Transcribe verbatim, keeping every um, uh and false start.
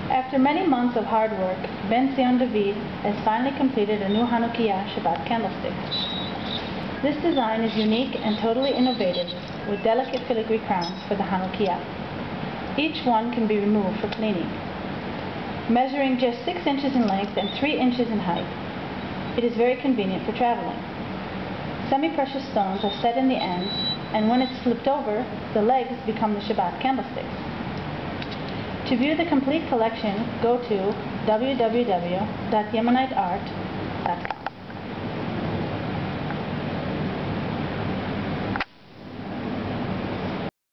After many months of hard work, Ben Zion David has finally completed a new Hannukiah Shabbat Candlestick. This design is unique and totally innovative, with delicate filigree crowns for the Hannukiah. Each one can be removed for cleaning. Measuring just six inches in length and three inches in height, it is very convenient for traveling. Semi-precious stones are set in the ends, and when it's flipped over, the legs become the Shabbat candlesticks. To view the complete collection, go to w w w dot yemenite art